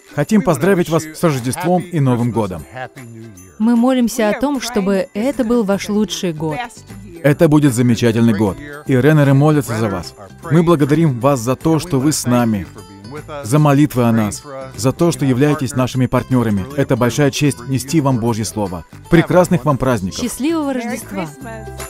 Хотим поздравить вас с Рождеством и Новым годом. Мы молимся о том, чтобы это был ваш лучший год. Это будет замечательный год, и Реннеры молятся за вас. Мы благодарим вас за то, что вы с нами, за молитвы о нас, за то, что являетесь нашими партнерами. Это большая честь нести вам Божье Слово. Прекрасных вам праздников! Счастливого Рождества!